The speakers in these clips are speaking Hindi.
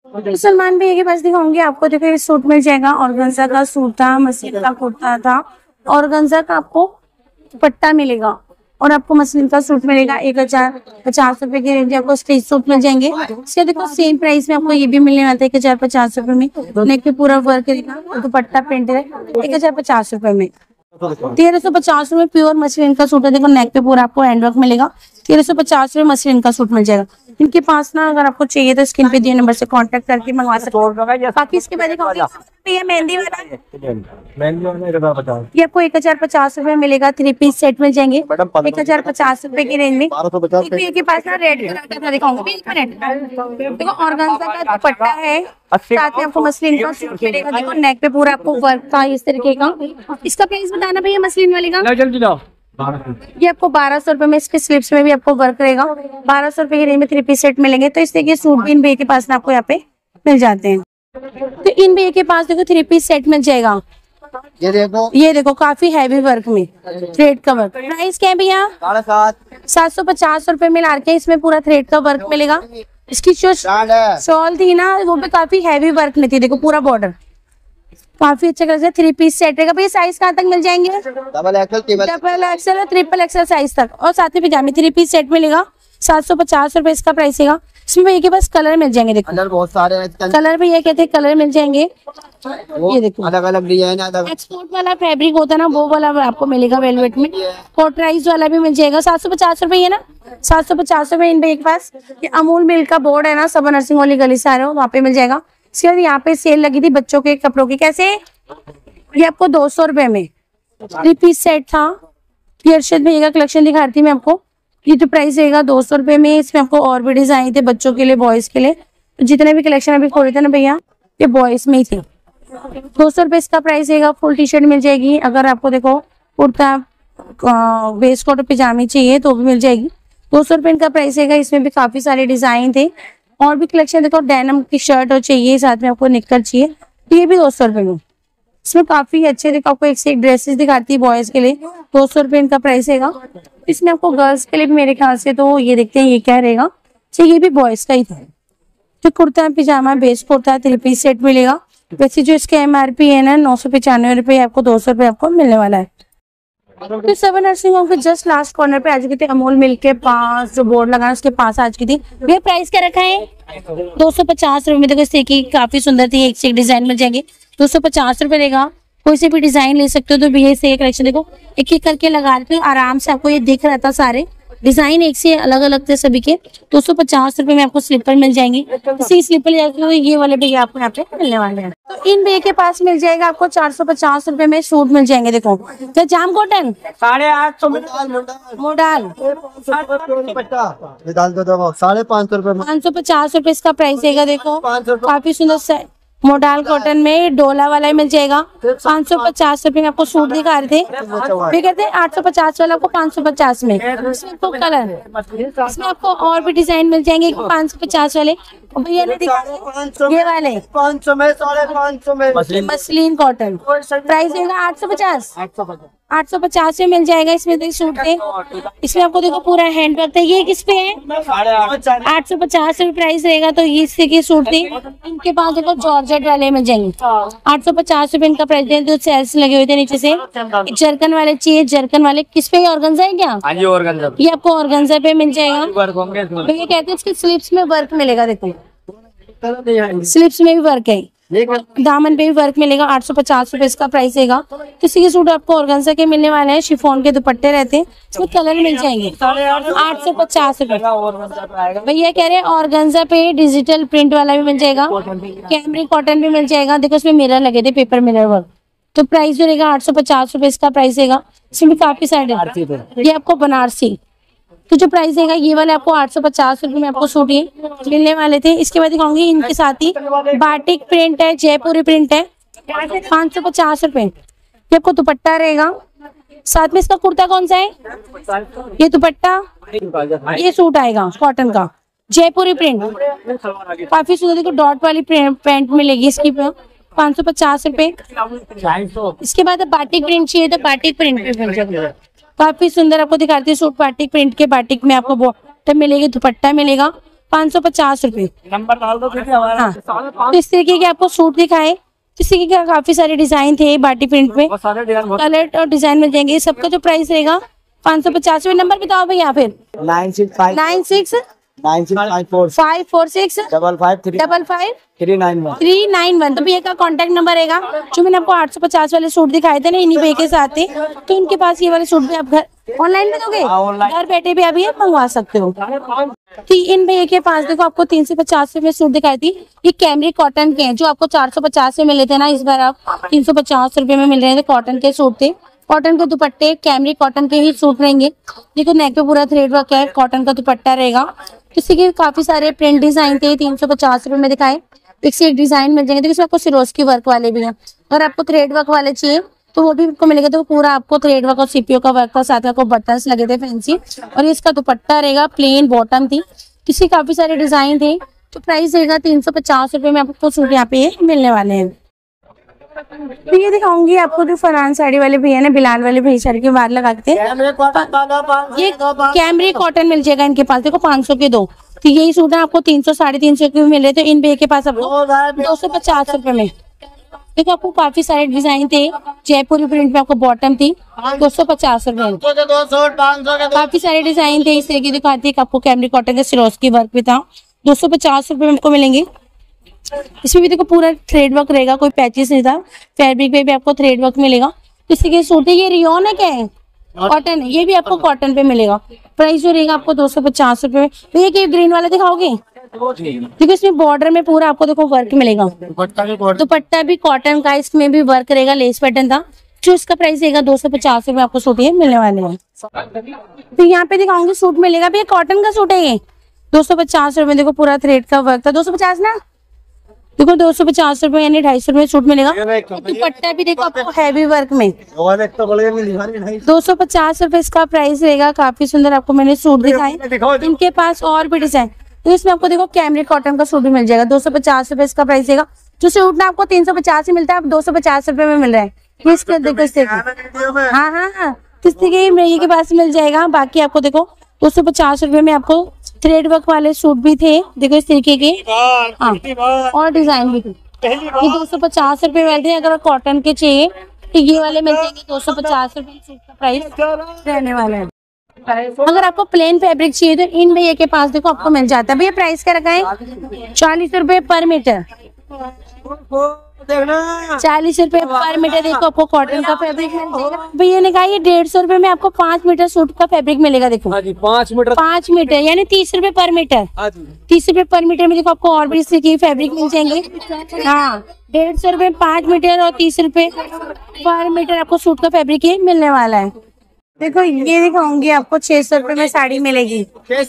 सलमान भैया के पास दिखाऊंगी आपको। देखो ये सूट मिल जाएगा, ऑर्गेन्जा का सूट था, मसलिन का कुर्ता था, ऑर्गेन्जा का आपको दुपट्टा मिलेगा और आपको मसलिन का सूट मिलेगा। 1050 की रेंज आपको स्ट्रेच सूट मिल जाएंगे। इसके देखो सेम प्राइस में आपको ये भी मिलने वाला है 1050 में। नेक पे पूरा वर्क रहेगा, दुपट्टा प्रिंट है 1050 में। 1350 में प्योर मसलिन का सूट है। देखो नेक पे पूरा आपको हैंडवर्क मिलेगा। 1350 में मसलिन का सूट मिल जाएगा। इनके पास ना अगर आपको चाहिए तो स्क्रीन पे दिए नंबर से कांटेक्ट करके मंगवा सकते हो। बाकी इसके बाद ये मेहंदी वाला ये आपको 1050 में मिलेगा। 3 पीस सेट मिल जाएंगे 1050 की रेंज में। के पास ना रेड कलर का दिखाऊंगी। देखो ऑर्गेन्जा का दुपट्टा है, साथ में आपको मसलिन का सूट मिलेगा। देखो नेक पे पूरा आपको वर्क का इस तरीके का। इसका प्राइस बताना भैया मसलिन वाले का। ये आपको 1200 रुपए में, इसके स्लीव्स में भी आपको वर्क रहेगा। 1200 रुपए की रेंज में 3 पीस सेट मिलेंगे। तो इस तरीके सूट भी इन भैया के पास ना आपको यहाँ पे मिल जाते हैं। तो इन भैया के पास देखो 3 पीस सेट मिल जाएगा। ये देखो काफी हैवी वर्क में थ्रेड का वर्क। प्राइस क्या है भैया? 750 रुपए में लाके इसमें पूरा थ्रेड का वर्क मिलेगा। इसकी जो शॉल थी ना वो भी काफी हैवी वर्क में थी। देखो पूरा बॉर्डर काफी अच्छा कलर है। 3 पीस सेट रहेगा भैया। साइज कहाँ तक मिल जाएंगे? डबल एक्सएल और ट्रिपल एक्सएल साइज तक। और साथ में पजामे 3 पीस सेट मिलेगा। 750 रुपए इसका प्राइस है। इसमें भैया के पास कलर मिल जाएंगे। देखो कलर बहुत सारे हैं। कलर भैया कहते हैं कलर मिल जाएंगे। ये देखो अलग अलग डिजाइन। एक्सपोर्ट वाला फैब्रिक होता है ना वो वाला आपको मिलेगा वेलवेट में। कॉटराइज वाला भी मिल जाएगा। 750 रुपए है ना, 750 रुपए इन भैया के पास। ये अमूल मिल्क का बोर्ड है ना, सबा नर्सिंग वाली गली से आ रहे हो वहाँ पे मिल जाएगा। इसके बाद यहाँ पे सेल लगी थी बच्चों के कपड़ों की। कैसे? ये आपको 200 रुपए में 3 पीस सेट था। ये अर्शद भैया का कलेक्शन दिखा रही थी मैं आपको। ये तो प्राइस रहेगा 200 रुपए में। इसमें आपको और भी डिजाइन थे बच्चों के लिए, बॉयज के लिए। जितने भी कलेक्शन अभी खोले थे ना भैया ये बॉयज में ही थे। 200 रुपए इसका प्राइस रहेगा। फुल टी शर्ट मिल जाएगी। अगर आपको देखो कुर्ता वेस्ट कोट पजामी चाहिए तो भी मिल जाएगी। 200 रुपए इनका प्राइस रहेगा। इसमें भी काफी सारे डिजाइन थे और भी कलेक्शन। देखो डेनिम की शर्ट और चाहिए, साथ में आपको निक्कर चाहिए तो ये भी 200 रुपए में। इसमें काफी अच्छे देखो आपको एक से एक ड्रेसेस दिखाती है बॉयज के लिए। 200 रुपए इनका प्राइस रहेगा। इसमें आपको गर्ल्स के लिए भी मेरे ख्याल से तो ये देखते हैं ये क्या रहेगा। ये भी बॉयज का ही था। तो kurta pajama base kurta 3 piece set मिलेगा। वैसे जो इसके MRP है ना 995 रुपए, आपको 200 रुपए आपको मिलने वाला है। तो सबा नर्सिंग होम के जस्ट लास्ट कॉर्नर पे आज की थी। अमूल मिल्क के पास जो बोर्ड लगा उसके पास आज की थी। भैया प्राइस क्या रखा है? 250 रुपए में। देखो इस की काफी सुंदर थी, एक से एक डिजाइन मिल जाएंगे। 250 रुपए देगा। कोई से भी डिजाइन ले सकते हो। तो भैया से कलेक्शन देखो एक एक करके लगा रहे थे आराम से। आपको ये दिख रहा था सारे डिजाइन एक से अलग अलग थे सभी के। 250 रुपए में आपको स्लीपर मिल जाएंगे। इसी स्लीपर तो ये वाले भैया आपको यहाँ पे मिलने वाले हैं। तो इन भैया के पास मिल जाएगा आपको 450 रुपए में सूट मिल जाएंगे। देखो तो जाम कॉटन 850 मोडाल 550 रुपए। 550 रुपए इसका प्राइस रहेगा। देखो काफी सुंदर मोडाल कॉटन में डोला वाला ही मिल जाएगा। 550 रुपए में आपको सूट दिखा रहे थे। वे कहते हैं 850 वाला आपको 550 में। इसमें आपको कलर, इसमें आपको और भी डिजाइन मिल जाएंगे 550 वाले। भैया ने दिखा ये वाले 500 में 550 में मसलिन कॉटन प्राइस रहेगा 850। 850 में मिल जाएगा। इसमें देखिए सूट थे। इसमें आपको देखो पूरा हैंड वर्क है। ये किस पे है? 850 रुपए प्राइस रहेगा। तो ये इससे के सूट थे। इनके पास देखो जॉर्जेट वाले मिल जाएंगे। 850 रुपए इनका प्राइस है। तो सेल्स लगे हुए थे नीचे से। जरकन वाले चाहिए, जरकन वाले किस पे? ऑर्गेन्जा है क्या? ये आपको ऑर्गेन्जा पे मिल जाएगा। तो ये कहते हैं इसके स्लीव्स में वर्क मिलेगा। देखो स्लीव्स में भी वर्क है, दामन पे भी वर्क मिलेगा। 850 रुपए इसका प्राइस रहेगा। तो इसी के सूट आपको ऑर्गेन्जा के मिलने वाले हैं। शिफॉन के दुपट्टे रहते हैं। इसमें कलर मिल जाएंगे। 850 रुपए। भैया कह रहे हैं ऑर्गेन्जा पे डिजिटल प्रिंट वाला भी मिल जाएगा। कैमरी कॉटन भी मिल जाएगा। देखो इसमें मिरर लगे थे, पेपर मिरर वर्क। तो प्राइस जो रहेगा 850 रुपए इसका प्राइस रहेगा। इसमें भी काफी सारे ये आपको बनारसी तो जो प्राइस रहेगा ये वाले आपको 850 रुपए में आपको सूट ये मिलने वाले थे। इसके बाद दिखाऊंगी इनके साथ ही बाटिक प्रिंट है, जयपुरी प्रिंट है। 550 रुपए। ये आपको दुपट्टा रहेगा। साथ में इसका कुर्ता कौन सा है? ये दुपट्टा, ये सूट आएगा कॉटन का जयपुरी प्रिंट। काफी सुंदर देखो डॉट वाली पैंट मिलेगी इसकी 550 रुपए। इसके बाद बाटिक प्रिंट चाहिए तो बाटिक प्रिंट पे मिल जाएगा। काफी सुंदर आपको दिखाती है सूट बाटिक प्रिंट के। बाटिक में आपको बॉटम मिलेगी, दुपट्टा मिलेगा। 550 रुपए। नंबर डाल दो हमारा। हाँ, तो इस तरीके के आपको सूट दिखाए। इसी के काफी सारे डिजाइन थे बाटी प्रिंट में, कलर और डिजाइन मिल जाएंगे। सबका जो प्राइस रहेगा 550 रुपए। नंबर बताओ भैया फिर। 96546546 391। तो भैया का कांटेक्ट नंबर रहेगा। जो मैंने आपको 850 वाले सूट दिखाए थे ना, इन्हीं भैया के साथ थे, तो इनके पास ये वाले सूट भी आप घर ऑनलाइन में दोगे, घर बैठे भी आप ये मंगवा सकते हो। तो इन भैया के पास देखो आपको 350 में सूट दिखाई थी। ये कैमरिक कॉटन के हैं, जो आपको 450 में मिले थे ना, इस बार आप 350 रुपए में मिल रहे थे। कॉटन के सूट थे, कॉटन के दुपट्टे, कैमरिक कॉटन के ही सूट रहेंगे। देखो नेक पे पूरा थ्रेड वर्क है, कॉटन का दुपट्टा रहेगा। किसी के काफी सारे प्रिंट डिजाइन थे, 350 रुपए में दिखाए। एक से एक डिजाइन मिल जाएंगे। तो इसमें आपको सिरोस्की वर्क वाले भी हैं। अगर आपको थ्रेड वर्क वाले चाहिए तो वो भी आपको मिलेगा। तो पूरा आपको थ्रेड वर्क और सीपीओ का वर्क का साथ में आपको बटन्स लगे थे फैंसी, और ये इसका दुपट्टा रहेगा, प्लेन बॉटम थी। किसी काफी सारे डिजाइन थे। तो प्राइस रहेगा 350 रुपए में आपको सूट यहाँ पे मिलने वाले हैं। तो ये दिखाऊंगी आपको जो फरहान साड़ी वाले भैया ने, बिलाल वाले भैया साड़ी के बाहर लगाते हैं। ये कैमरिक कॉटन मिल जाएगा इनके पास। देखो 500 के 2। तो यही सूट है आपको 300 350 के मिल रहे थे। इन भैया के पास आपको 250 रुपए में। देखो आपको काफी सारे डिजाइन थे। जयपुरी प्रिंट में आपको बॉटम थी 250 रुपए। काफी सारे डिजाइन थे इस तरह की दिखाती है। आपको कैमरिक कॉटन के सिरोस्की वर्क भी था, 250 रुपए में आपको मिलेंगे। इसमें भी देखो पूरा थ्रेड वर्क रहेगा, कोई पैचेस नहीं था। फैब्रिक पे भी आपको थ्रेड वर्क मिलेगा। इसी के सूट है। ये रियोन है, क्या है, कॉटन है। ये भी आपको कॉटन पे मिलेगा। प्राइस जो रहेगा आपको 250 रुपए में। तो ये ग्रीन वाला दिखाओगे। देखो इसमें बॉर्डर में पूरा आपको देखो वर्क मिलेगा। दुपट्टा भी कॉटन का, इसमें भी वर्क रहेगा, लेस पैटर्न था। जो इसका प्राइस रहेगा 250 रुपए आपको सूट ये मिलने वाले हैं। तो यहाँ पे दिखाऊंगी सूट मिलेगा भैया, कॉटन का सूट है ये 250 रुपए। देखो पूरा थ्रेड का वर्क था। 250 ना, देखो 250 रुपए यानी 250 रुपए सूट मिलेगा। दुपट्टा भी देखो आपको हैवी वर्क में 250 रुपए इसका प्राइस रहेगा। काफी सुंदर आपको मैंने सूट दिखाए। इनके पास और भी डिजाइन। तो इसमें आपको देखो कैमरिक कॉटन का सूट भी मिल जाएगा। 250 रुपए इसका प्राइस रहेगा। जो सूट ना आपको 350 ही मिलता है, अब 250 रुपए में मिल रहा है। इसके देखो इस तरीके, हाँ इस तरीके मेरे के पास मिल जाएगा। बाकी आपको देखो 250 रुपए में आपको थ्रेड वर्क वाले सूट भी थे। देखो इस तरीके के, हाँ, और डिजाइन भी थे। ये 250 रुपए वाले थे। अगर कॉटन के चाहिए तो ये वाले मिल जाएंगे 250 रुपए सूट का प्राइस रहने वाला है। अगर आपको प्लेन फैब्रिक चाहिए तो इन भैया के पास देखो आपको मिल जाता है। भैया प्राइस क्या रखा है? 40 रुपए पर मीटर। 40 रुपए पर मीटर। देखो आपको कॉटन का फैब्रिक मिल जाएगा। भैया ने कहा ये 150 रुपए में आपको 5 मीटर सूट का फैब्रिक मिलेगा। देखो 5 मीटर यानी 30 रुपए पर मीटर। 30 रुपए पर मीटर में देखो आपको और भी इसकी फैब्रिक मिल जाएंगे। हाँ, 150 रुपए 5 मीटर और 30 रुपए पर मीटर आपको सूट का फैब्रिक ये मिलने वाला है। देखो ये दिखाऊंगी आपको 600 रुपए में साड़ी मिलेगी।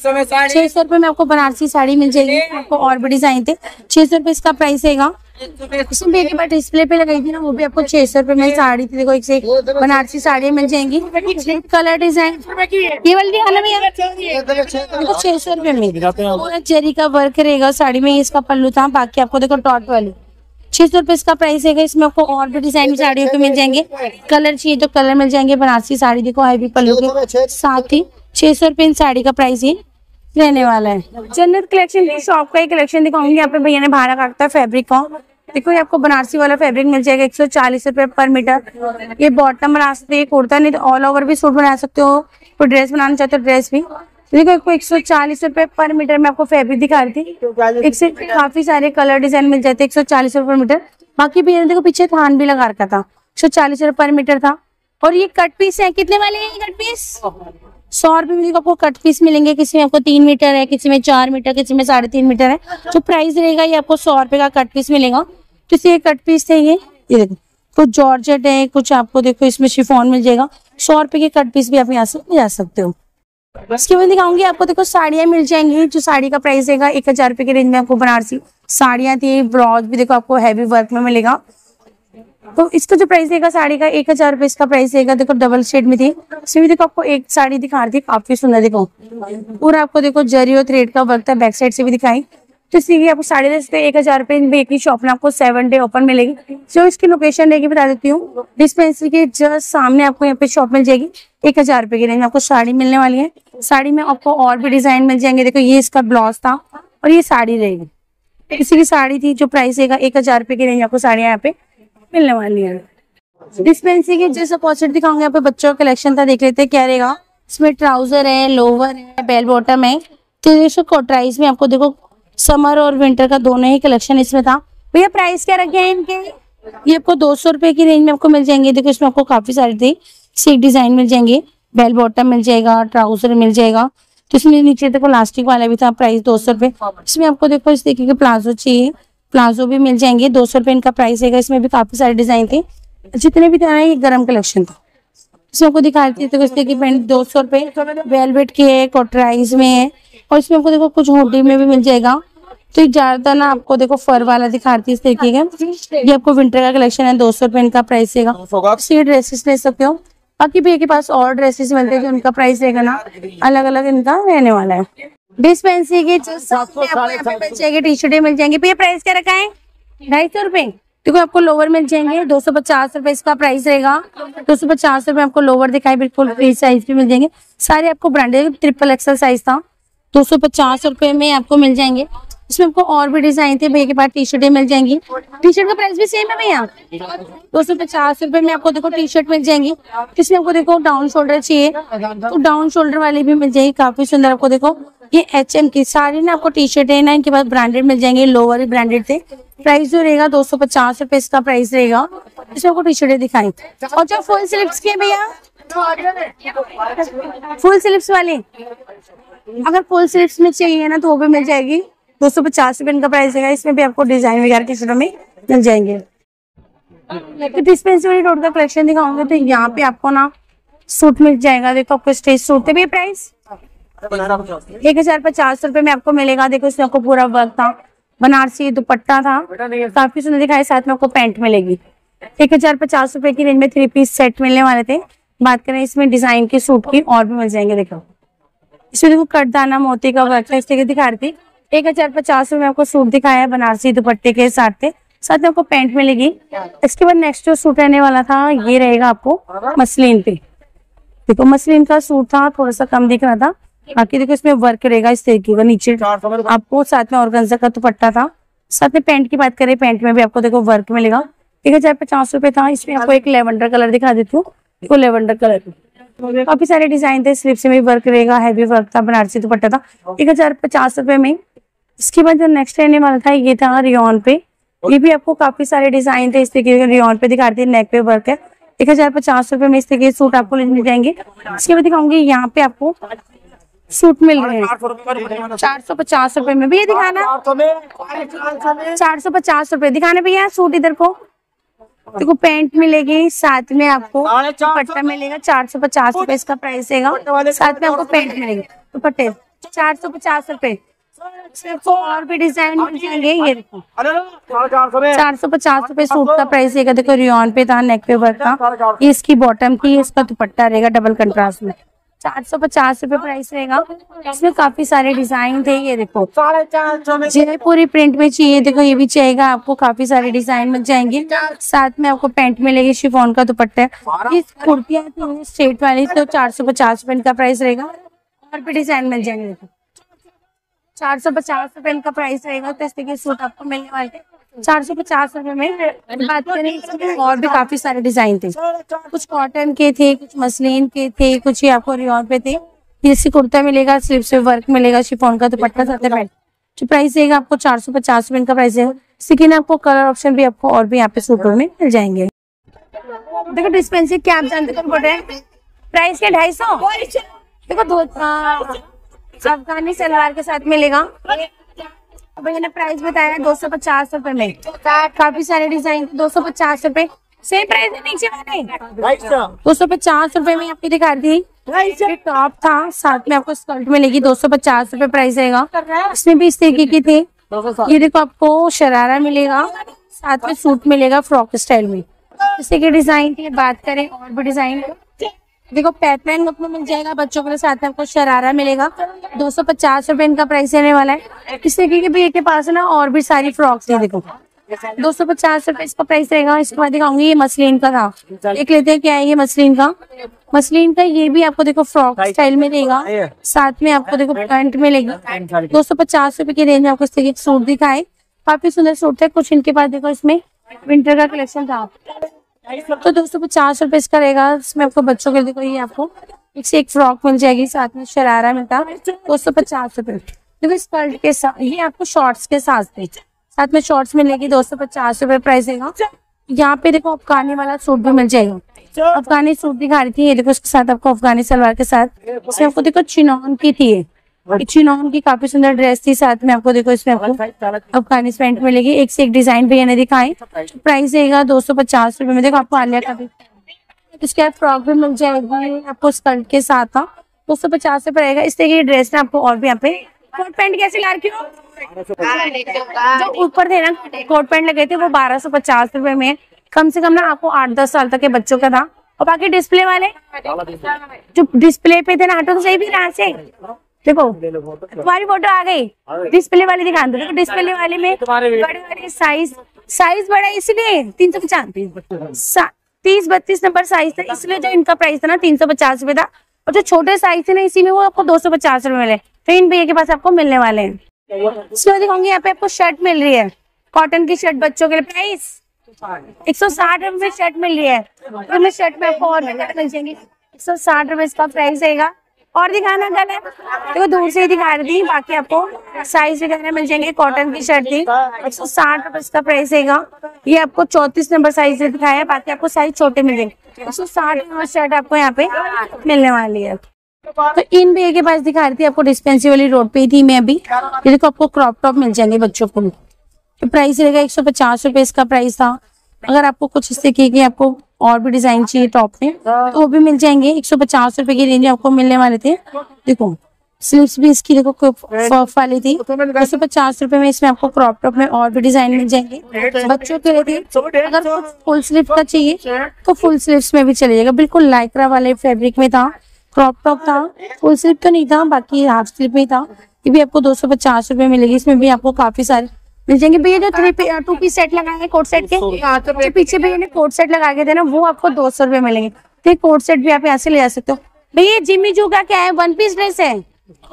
600 रुपए में आपको बनारसी साड़ी मिल जाएगी। आपको और भी डिजाइन थे। 600 रुपए इसका प्राइस रहेगा। इसमें एक बार डिस्प्ले पे लगाई थी ना, वो भी आपको 600 रुपए में साड़ी थी। देखो एक से बनारसी साड़ी मिल जाएंगी। कलर डिजाइन ये वाली दिखाना भैया। देखो 600 रुपए में पूरा जरी का वर्क रहेगा साड़ी में। इसका पल्लू था। बाकी आपको देखो डॉट वाली 600 रुपए इसका प्राइस है। इसमें आपको और भी डिजाइन साड़ियों पे मिल जाएंगे। कलर चाहिए तो कलर मिल जाएंगे। बनारसी साड़ी देखो हैवी पल्लू के साथ ही 600 रुपए इन साड़ी का प्राइस ही रहने वाला है। जन्नत कलेक्शन की शॉप का ही कलेक्शन दिखाऊंगी। यहाँ पे भैया ने भाड़ा काटता है फैब्रिक का। देखो ये आपको बनारसी वाला फैब्रिक मिल जाएगा 140 रुपए पर मीटर। ये बॉटम बना सकते हैं, कुर्ता नहीं तो ऑल ओवर भी सूट बना सकते हो। कोई ड्रेस बनाना चाहते हो ड्रेस भी। देखो आपको 140 रुपए पर मीटर में आपको फैब्रिक दिखा रही थी। एक से काफी सारे कलर डिजाइन मिल जाते हैं 140 रुपए पर मीटर। बाकी भैया देखो पीछे थान भी लगा रखा था, 140 रुपए पर मीटर था। और ये कट पीस है, कितने वाले हैं कट पीस? 100 रुपए में आपको कट पीस मिलेंगे। किसी में आपको 3 मीटर है, किसी में 4 मीटर, किसी में 3.5 मीटर है। जो प्राइस रहेगा ये आपको 100 रुपए का कट पीस मिलेगा। तो ये कट पीस थे। ये देखो कुछ जॉर्जेट है, कुछ आपको देखो इसमें शिफॉन मिल जाएगा। 100 रुपए के कट पीस भी आप यहाँ से ले सकते हो। इसके बाद दिखाऊंगी आपको देखो साड़ियाँ मिल जाएंगी। जो साड़ी का प्राइस रहेगा 1000 रुपए के रेंज में आपको बनारसी साड़ियाँ थी। ब्लाउज भी देखो आपको हैवी वर्क में मिलेगा। तो इसका जो प्राइस रहेगा साड़ी का 1000 रुपए इसका प्राइस रहेगा। देखो डबल शेड में थी। इसमें भी देखो आपको एक साड़ी दिखा रही थी काफी सुंदर। देखो पूरा आपको देखो जरी और थ्रेड का वर्क था। बैक साइड से भी दिखाई। तो इसलिए आपको साड़ी दे सकते 1000 रुपए की शॉप में आपको 7 डे ओपन मिलेगी। जो इसकी लोकेशन रहेगी बता देती हूँ। डिस्पेंसरी के जस्ट सामने आपको यहाँ पे शॉप मिल जाएगी। 1000 रुपए की रेंज में आपको साड़ी मिलने वाली है। साड़ी में आपको और भी डिजाइन मिल जाएंगे। देखो ये इसका ब्लाउज था, और ये साड़ी रहेगी, किसी की साड़ी थी जो प्राइस रहेगा 1000 रुपए की रेंज आपको साड़ियाँ यहाँ पे मिलने वाली है। डिस्पेंसी के जैसे पॉकेट दिखाऊंगे यहाँ पे बच्चों का कलेक्शन था, देख लेते हैं क्या रहेगा। इसमें ट्राउजर है, लोवर है, बेल बॉटम है। तो ये कॉटराइज में आपको देखो समर और विंटर का दोनों ही कलेक्शन इसमें था। भैया प्राइस क्या रखे हैं इनके? ये आपको 200 रुपए की रेंज में आपको मिल जाएंगे। देखो इसमें आपको काफी सारे थे, सिक डिजाइन मिल जाएंगे, बेल बॉटम मिल जाएगा, ट्राउजर मिल जाएगा। तो इसमें नीचे देखो लास्टिक वाला भी था, प्राइस 200 रुपए। इसमें आपको देखो इस तरीके के प्लाजो चाहिए, प्लाजो भी मिल जाएंगे, 200 रुपए इनका प्राइस है। इसमें भी काफी सारे डिजाइन थे, जितने भी था ये गरम कलेक्शन था। इसमें आपको दिखा रही थी तो इस तरीके की पैंट 200 रुपए वेलवेट की है, कॉटराइज में है। और इसमें आपको देखो कुछ हुडी में भी मिल जाएगा। तो ज्यादा ना आपको देखो फर वाला दिखा रही थी इस तरीके का। ये आपको विंटर का कलेक्शन है, 200 रुपए इनका प्राइस है। ड्रेसेस ले सकते हो। बाकी भैया के पास और ड्रेसेस मिलते हैं, उनका प्राइस रहेगा ना अलग अलग इनका रहने वाला है। डिस्पेंसी के टी शर्टें मिल जाएंगी। भैया प्राइस क्या रखा है? 250 रुपए। देखो आपको लोवर मिल जाएंगे, 250 रुपए इसका प्राइस रहेगा। 250 रुपए आपको लोवर दिखाई, बिल्कुल फ्री साइज भी मिल जाएंगे। सारे आपको ब्रांडेड, ट्रिपल एक्सल साइज था। 250 रुपए में आपको मिल जाएंगे। इसमें आपको और भी डिजाइन थे। भैया के पास टी शर्टें मिल जाएंगी। टी शर्ट का प्राइस भी सेम है भैया, 250 रुपए में आपको देखो टी शर्ट मिल जाएंगी। इसमें आपको देखो डाउन शोल्डर चाहिए तो डाउन शोल्डर वाली भी मिल जाएगी, काफी सुंदर। आपको देखो ये HM की सारी ना आपको टी शर्ट है ना, इनके पास ब्रांडेड मिल जाएंगे, लोअर भी ब्रांडेड थे। प्राइस जो रहेगा 250 रुपए इसका प्राइस रहेगा। इसमें आपको टी शर्टें दिखाई। और जो फुल स्लीव्स के भैया, फुल स्लीव्स वाली अगर फुल स्लीव्स में चाहिए ना तो वो भी मिल जाएगी, 250 रुपए इनका प्राइस है। इसमें भी आपको डिजाइन वगैरह की शर्टों में मिल जाएंगे। तो डिस्पेंसरी रोड का कलेक्शन दिखाऊंगे तो यहाँ पे आपको ना सूट मिल जाएगा। देखो आपको स्टेज सूट है भी प्राइस 1050 रुपए में आपको मिलेगा। देखो इसमें आपको पूरा वर्क था, बनारसी दुपट्टा था, काफी सुंदर दिखाई। साथ में आपको पैंट मिलेगी। 1050 रुपए की रेंज में 3 पीस सेट मिलने वाले थे। बात करें इसमें डिजाइन के सूट की और भी मिल जाएंगे। देखो इसमें देखो कटदाना मोती का वर्क है, इस तरीके दिखा रही थी। 1050 रुपए में आपको सूट दिखाया है, बनारसी दुपट्टे के साथ थे। साथ में आपको पैंट मिलेगी। इसके बाद नेक्स्ट जो सूट रहने वाला था ये रहेगा आपको मसलिन पे। देखो मसलिन का सूट था, थोड़ा सा कम दिख रहा था। बाकी देखो इसमें वर्क रहेगा इस तरीके का, नीचे आपको साथ में ऑर्गेन्जा का दुपट्टा था। साथ में पैंट की बात करें, पैंट में भी आपको देखो वर्क मिलेगा। 1050 रुपए था। इसमें आपको एक लेवेंडर कलर दिखा देती हूँ, देखो लेवेंडर कलर। काफी सारे डिजाइन थे, स्लीव्स में भी वर्क रहेगा, हैवी वर्क था, बनारसी दुपट्टा था 1050 रुपए में। इसके बाद जो नेक्स्ट रहने वाला था ये था रियोन पे। ये भी आपको काफी सारे डिजाइन थे इस तरीके के, रियोन पे दिखाती है, नेक पे वर्क है। 1050 रुपए में इस तरीके सूट आपको मिल जाएंगे। इसके बाद दिखाऊंगी यहाँ पे आपको सूट मिल रहे हैं 450 रुपए में। भैया दिखाना 450 रुपए दिखाना भैया सूट। इधर को देखो पैंट मिलेगी, साथ में आपको दुपट्टा मिलेगा। 450 रुपए इसका प्राइस रहेगा। साथ में आपको पैंट मिलेगी, दुपट्टे 450 रुपए। आपको और भी डिजाइन मिल जाएंगे। ये देखो 450 रुपए सूट का प्राइस रहेगा। देखो रियोन पे था, नेक पे वर्क था, इसकी बॉटम की, इसका दुपट्टा रहेगा डबल कंट्रास्ट में। 450 रुपए प्राइस रहेगा। इसमें काफी सारे डिजाइन थे। ये देखो जयपुरी प्रिंट में चाहिए, देखो ये भी चाहिएगा आपको, काफी सारे डिजाइन मिल जाएंगे। साथ में आपको पैंट मिलेगी, शिफॉन का दुपट्टा है। ये कुर्तियां थी स्ट्रेट वाली तो 450 रुपए इनका प्राइस रहेगा। और भी डिजाइन मिल जाएंगे। देखो 450 रुपए इनका प्राइस रहेगा। तो इस तरीके सूट आपको मिलने वाले थे 450 रुपए में। बात करें इसमें और भी काफी सारे डिजाइन थे, कुछ कॉटन के थे, कुछ मसलिन के थे, कुछ ही आपको रियोन पे थे। जैसे कुर्ता मिलेगा, स्लीव से वर्क मिलेगा, शिफॉन का दुपट्टा साथ में पैंट। जो प्राइस रहेगा आपको 450 रुपए इनका प्राइस है। लेकिन आपको कलर ऑप्शन भी आपको और भी यहाँ पे सूटों में मिल जाएंगे। देखो डिस्पेंसरी क्या आप जानते हो प्राइस क्या 250। देखो दो अफगानी सलवार के साथ मिलेगा। भैया ने प्राइस बताया 250 रुपए में। काफी सारे डिजाइन 250 रुपए, सेम प्राइस है नीचे वाले 250 रुपए में आपको दिखा दी। टॉप था, साथ में आपको स्कर्ट मिलेगी, 250 रुपए प्राइस रहेगा। इसमें भी इस तरीके की थी। ये देखो आपको शरारा मिलेगा, साथ में सूट मिलेगा फ्रॉक स्टाइल में। इसी के डिजाइन की बात करें और भी डिजाइन देखो पैटर्न आपको मिल जाएगा बच्चों के लिए। साथ में आपको शरारा मिलेगा, 250 रुपए इनका प्राइस रहने वाला है। इस तरीके के भी के पास ना और भी सारी फ्रॉक्स है। देखो 250 रुपए इसका प्राइस रहेगा। इसके बाद दिखाऊंगी ये मसलिन का था, देख लेते हैं क्या है ये मसलिन का। मसलिन का ये भी आपको देखो फ्रॉक स्टाइल में रहेगा, साथ में आपको देखो पैंट मिलेगी। 250 रुपए की रेंज में आपको इस तरीके सूट दिखाए, काफी सुंदर सूट है। कुछ इनके पास देखो इसमें विंटर का कलेक्शन था, तो 250 रुपए इसका रहेगा। इसमें आपको बच्चों के देखो ये आपको एक से एक फ्रॉक मिल जाएगी, साथ में शरारा मिलता 250 रुपए। देखो स्कर्ट के साथ ये आपको शॉर्ट्स के साथ में शॉर्ट्स मिलेगी, 250 रुपए प्राइस देगा। यहाँ पे देखो अफगानी वाला सूट भी मिल जाएगा, अफगानी सूट दिखा रही थी ये देखो, इसके साथ आपको अफगानी सलवार के साथ इसमें आपको देखो चिनॉन की थी, ये चिनॉन की काफी सुंदर ड्रेस थी। साथ में आपको देखो इसमें आपको अफगानी पैंट मिलेगी, एक से एक डिजाइन भैया ने दिखाई। प्राइस रहेगा 250 रुपए में। देखो आपको आलिया का भी इसके बाद फ्रॉक भी मिल जाएगी आपको स्कर्ट के साथ, 250 रुपए रहेगा। इस तरीके की ड्रेस ना आपको और भी यहाँ पे। कोट पैंट कैसे ला रखी हो? जो ऊपर थे ना कोट पैंट लगे थे वो 1250 रुपए में, कम से कम ना आपको 8-10 साल तक के बच्चों का था। और बाकी डिस्प्ले वाले जो डिस्प्ले पे थे ना, हटो तो सही भी रहा से देखो तुम्हारी फोटो आ गई, डिस्प्ले वाले दिखा दो। देखो डिस्प्ले वाले में बड़े बड़े साइज बड़ा इसलिए 350 30-32 नंबर साइज था, इसलिए जो इनका प्राइस था ना 350 रुपए था। और जो छोटे साइज थे ना इसी में वो आपको 250 रुपए मिले, तो इन भैया के पास आपको मिलने वाले हैं। इसके बाद दिखाऊंगी यहाँ पे आपको शर्ट मिल रही है, कॉटन की शर्ट बच्चों के लिए, प्राइस 160 रुपए में शर्ट मिल रही है। तो शर्ट में आपको और मिल जाएंगे 160 रुपए इसका प्राइस रहेगा। और दिखाना गला देखो दूर से ही दिखा रही थी, बाकी आपको साइज वगैरह मिल जाएंगे। कॉटन की शर्ट थी 160 रुपए इसका प्राइस रहेगा। ये आपको 34 नंबर साइज से दिखाया है, बाकी आपको साइज छोटे मिलेंगे। 160 नंबर शर्ट आपको यहाँ पे मिलने वाली है। तो इन भैया के पास दिखा रही थी आपको, डिस्पेंसरी वाली रोड पे ही थी मैं अभी। ये देखो आपको क्रॉप टॉप मिल जाएंगे बच्चों को, तो प्राइस रहेगा 150 रुपए इसका प्राइस था। अगर आपको कुछ इस तरीके की आपको और भी डिजाइन चाहिए टॉप में तो वो भी मिल जाएंगे। 150 रुपए की रेंज आपको मिलने वाले थे। देखो स्लीव्स भी इसकी देखो फॉफ वाली थी, 250 रुपए में। इसमें आपको क्रॉप टॉप में और भी डिजाइन मिल जाएंगे बच्चों के लिए थी। अगर फुल स्लीव का चाहिए तो फुल स्लीव्स में भी चलिएगा, बिल्कुल लाइक्रा वाले फैब्रिक में था, क्रॉप टॉप था, फुल स्लीव तो नहीं था, बाकी हाफ स्लीव में था। ये भी आपको 250 रुपए मिलेगी। इसमें भी आपको काफी सारे मिल जाएंगे। भैया जो 2 पीस सेट लगाए कोट सेट के जो पीछे भैया ने कोट सेट लगा के थे ना, वो आपको 200 रुपए मिलेंगे। तो कोट सेट भी आप यहाँ से ले जा सकते हो। भैया जिमी जू का क्या है, 1 पीस ड्रेस है,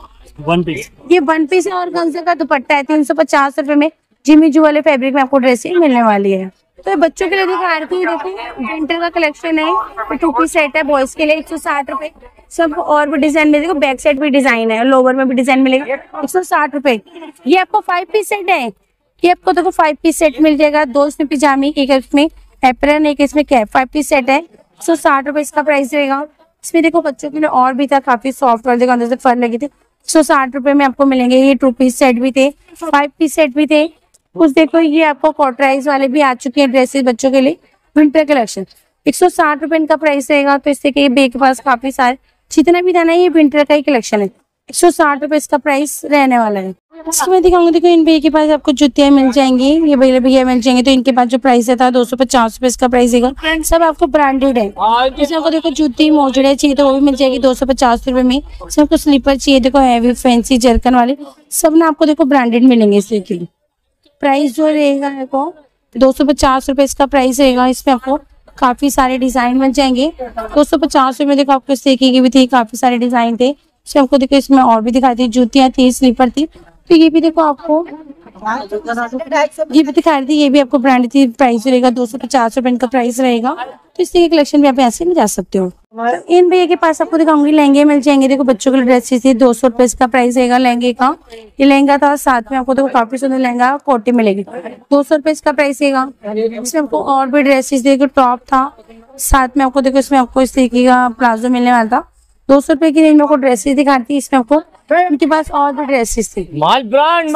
1 पीस, ये 1 पीस है और गंजे का दुपट्टा है। 350 रुपए में जिमी जू वाले फैब्रिक में आपको ड्रेस मिलने वाली है। तो बच्चों के लिए दिखा रही थी, देखो विंटर का कलेक्शन है, तो 2 पीस सेट है बॉयज के लिए 160 रुपए। सब और भी डिजाइन में देखो, बैक साइड भी डिजाइन है, लोवर में भी डिजाइन मिलेगा 160 रुपए। ये आपको 5 पीस सेट है, ये आपको देखो 5 पीस सेट मिल जाएगा। 2 इसमें पिजामी, एक इसमें एप्रन, एक इसमें कैप। 5 पीस सेट है, 160 रुपए इसका प्राइस रहेगा। इसमें देखो बच्चों के लिए और भी था, काफी सॉफ्ट और देखो अंदर से फर लगी थी। 160 रुपए में आपको मिलेंगे। ये 2 पीस सेट भी थे, 5 पीस सेट भी थे। कुछ देखो ये आपको कॉटराइज वाले भी आ चुके हैं ड्रेसेस बच्चों के लिए, विंटर कलेक्शन 160 रुपए इनका प्राइस रहेगा। तो इससे कि बे के पास काफी सारे जितना भी था ना, ये विंटर का ही कलेक्शन है। 160 रुपए इसका प्राइस रहने वाला है। इसके बाद दिखाऊंगी, देखो इन भैया के पास आपको जुतियां मिल जाएंगी, ये भैया मिल जाएंगे। तो इनके पास जो प्राइस था 250 रुपए इसका प्राइस है। सब आपको ब्रांडेड है। इसमें आपको देखो जूती मोजड़े चाहिए तो वो भी मिल जाएगी 250 रुपए में। इसमें आपको स्लीपर चाहिए देखो हैवी फैंसी जरकन वाले, सब ना आपको देखो ब्रांडेड मिलेंगे। इसके प्राइस जो रहेगा देखो 250 रुपए इसका प्राइस रहेगा। इसमें आपको काफी सारे डिजाइन मिल जाएंगे। 250 रुपए देखो आपको इस तरीके की भी थी, काफी सारे डिजाइन थे। इसमें आपको देखो इसमें और भी दिखाई थी, जूतियां थी, स्लीपर थी। तो ये भी देखो आपको ये भी दिखा रही थी, ये भी आपको ब्रांड थी। प्राइस रहेगा 250 रुपए इनका प्राइस रहेगा। तो इस तरह कलेक्शन भी आप ऐसे ले जा सकते हो। तो इन भैया के पास आपको दिखाऊंगी लहंगे मिल जाएंगे। देखो बच्चों के लिए ड्रेसेस थी, 200 रुपए इसका प्राइस रहेगा लहंगे का। ये लहंगा था, साथ में आपको देखो काफी सुंदर लहंगा कोटी मिलेगी, 200 रुपए इसका प्राइस रहेगा। इसमें आपको और भी ड्रेसेस देखो, टॉप था, साथ में आपको देखो इसमें आपको इस तरीके का प्लाजो मिलने वाला था। 200 रुपए की रेंज में आपको ड्रेसेस दिखाती है। इसमें आपको उनके पास और भी ड्रेसेस थी, माल ब्रांड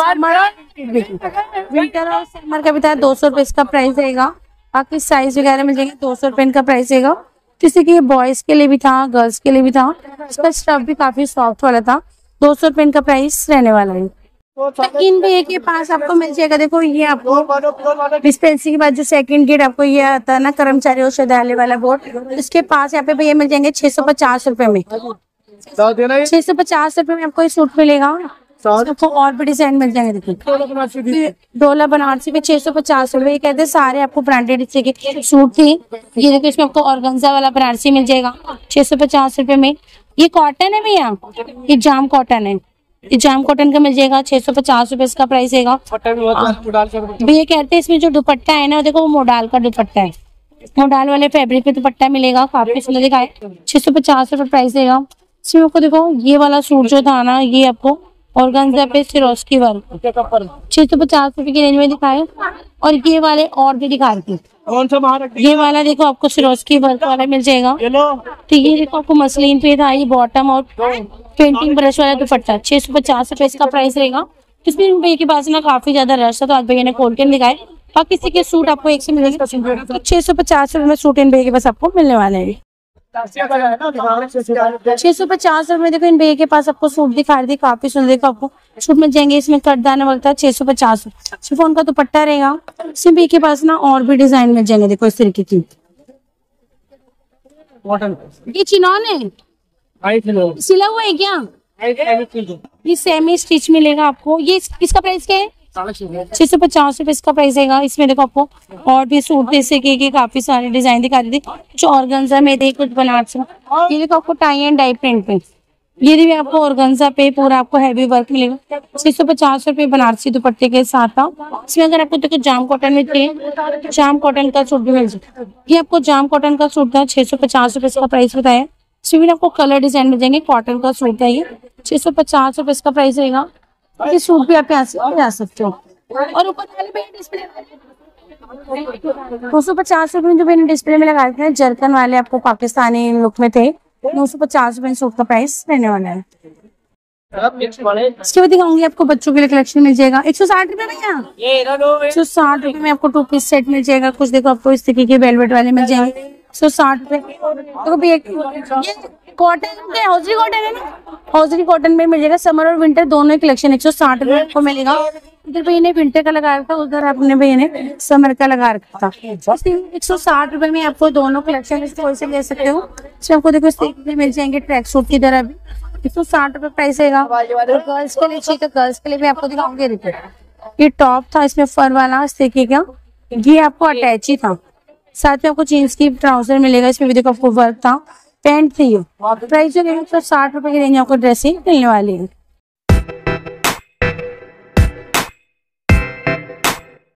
विंटर और समर का भी था। 200 रुपए इसका प्राइस रहेगा। बाकी साइज वगैरह मिल जाएंगे, 200 रुपए इनका प्राइस रहेगा। जैसे कि ये बॉयज के लिए भी था, गर्ल्स के लिए भी था। इसका स्टफ भी काफी सॉफ्ट वाला था। 200 रुपए इनका प्राइस रहने वाला है। तो इन भैया के पास आपको मिल जाएगा, देखो ये आपको डिस्पेंसरी के बाद जो सेकंड गेट आपको ये आता है ना, कर्मचारी औषधालय वाला बोर्ड, इसके पास यहाँ पे भैया मिल जाएंगे 650 रुपए में। 650 रुपए में आपको ये सूट मिलेगा। आपको और भी डिजाइन मिल जाएंगे। देखिए डोला बनारसी पे 650 रुपए। ये कहते हैं सारे आपको ब्रांडेड के सूट थे। ये देखिए इसमें आपको ऑर्गेन्जा वाला बनारसी मिल जाएगा 650 रुपए में। ये कॉटन है भैया, ये जाम कॉटन है। ये जाम कॉटन का मिल जाएगा 650 रुपए इसका प्राइस है। भैया कहते हैं इसमें जो दुपट्टा है ना, देखो वो मोडाल का दुपट्टा है। मोडाल वाले फैब्रिक पे दुपट्टा मिलेगा, काफी सुंदर दिखाए। 650 रुपए प्राइस देगा। इसमें आपको देखो ये वाला सूट जो था ना, ये आपको ऑर्गेन्जा पे सिरोस्की वर्क 650 रुपए की रेंज में दिखाए। और ये वाले और भी दिखा रही थी, ये वाला देखो आपको सिरोस्की वर्क वाला मिल जाएगा। तो ये देखो आपको मसलिन पे था, ये बॉटम और पेंटिंग ब्रश वाला दुपट्टा 650 रुपए इसका प्राइस रहेगा। इसमें भैया के पास ना काफी ज्यादा रश था, तो आज भैया ने खोल के दिखाए। बाकी किसी के सूट आपको एक से मिलेंगे। 650 रुपए में सूट इन भैया के पास आपको मिलने वाले हैं। 650 रुपए देखो इन भैया के पास आपको सूट दिखा रही थी, काफी सुंदर। देखो आपको सूट मिल जाएंगे इसमें कटदाना वगैरह 650 शिफॉन का दुपट्टा रहेगा। इसमें भैया के पास ना और भी डिजाइन मिल जाएंगे। देखो इस तरीके की, ये चिनॉन है, सिला हुआ है क्या? ये सेमी स्टिच मिलेगा आपको। ये इसका प्राइस क्या है? 650 रुपए इसका प्राइस है। इसमें देखो आपको और भी सूट जैसे कि काफी सारे डिजाइन दिखा रही थी, कुछ ऑर्गेन्जा में थे, कुछ बनारसी। ये देखो आपको टाई एंड डाई प्रिंट पे, ये भी आपको ऑर्गेन्जा पे पूरा आपको हैवी वर्क मिलेगा। 650 रुपए बनारसी दुपट्टे के साथ था। इसमें अगर आपको देखो जाम कॉटन में थे, जाम कॉटन का सूट भी मिल जाए। ये आपको जाम कॉटन का सूट था, 650 रुपए इसका प्राइस बताया। इसमें आपको कलर डिजाइन मिल जाएंगे। कॉटन का सूट है ये, 650 रुपए इसका प्राइस रहेगा। ये सूट भी आप यहाँ से जा सकते हो। और ऊपर वाले डिस्प्ले 250 रुपए जो मैंने डिस्प्ले में लगाए थे, जरकन वाले आपको पाकिस्तानी लुक में थे। 950 रुपए सूट का प्राइस रहने वाला है। इसके बाद दिखाऊंगी आपको बच्चों के लिए कलेक्शन मिल जाएगा 160 रुपए में। यहाँ 160 रुपए में आपको 2 पीस सेट मिल जाएगा। कुछ देखो आपको इस तरीके के वेलवेट वाले मिल जाएंगे 160 रुपए। तो ये कॉटन हौजरी कॉटन है ना, हौजरी कॉटन में मिल जाएगा। समर और विंटर दोनों ही कलेक्शन 160 रुपए आपको मिलेगा। इधर भैया ने विंटर का लगा रखा था, उधर अपने भैया ने समर का लगा रखा था। 160 रुपए में आपको दोनों कलेक्शन स्टोर से ले सकते हो। इसमें आपको देखो इस तरीके मिल जाएंगे ट्रैक सूट की तरह भी 160 रुपए प्राइस है। गर्ल्स के लिए चाहिए तो गर्ल्स के लिए भी आपको दिखाऊंगी। देखिए ये टॉप था, इसमें फर वाला इस तरीके का, ये आपको अटैची था। साथ में आपको जीन्स की ट्राउजर मिलेगा। इसमें भी देखो आपको वर्क था, पैंट थी। ये प्राइस जो है 160 रुपए की रेंज आपको ड्रेसिंग मिलने वाली है।